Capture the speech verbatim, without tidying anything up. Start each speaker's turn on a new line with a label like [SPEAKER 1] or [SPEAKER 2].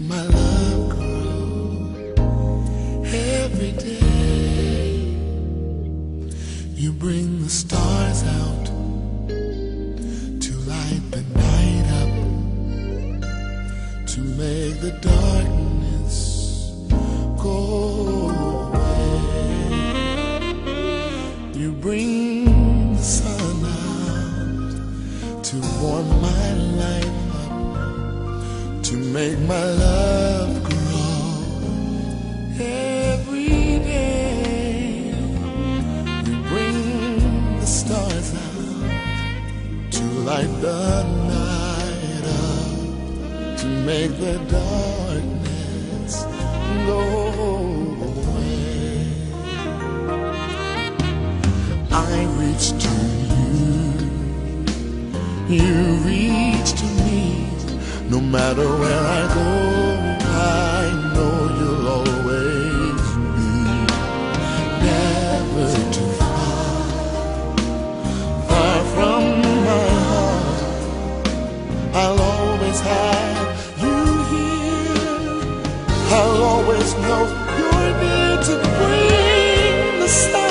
[SPEAKER 1] my love grow every day. You bring the stars out to light the night up, to make the darkness go away. You bring the sun out to warm my life up, to make my love grow every day. You bring the stars out to light the night up, to make the darkness go away. I reach to you, you reach to me. No matter where I go, I know you'll always be. Never too far, far from my heart. I'll always have you here. I'll always know you're near to bring the sun